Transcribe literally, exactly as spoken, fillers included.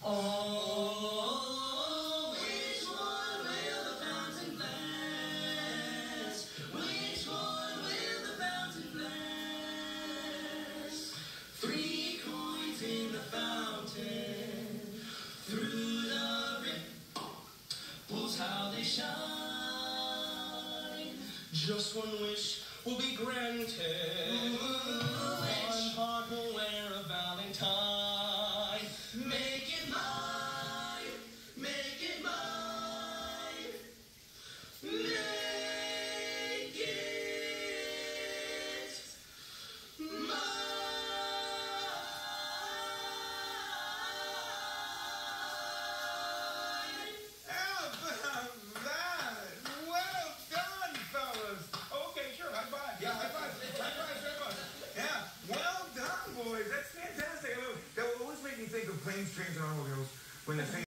Oh, which one will the fountain bless? Which one will the fountain bless? Three coins in the fountain, through the ripples how they shine. Just one wish will be granted. One heart will wear a valentine. Make it mine, make it mine, make it mine. How about that? Well done, fellas. Okay, sure, high five. Yeah, high five. High five, high five. Yeah, well done, boys. That's fantastic. That will always make me think of planes, trains, and automobiles when the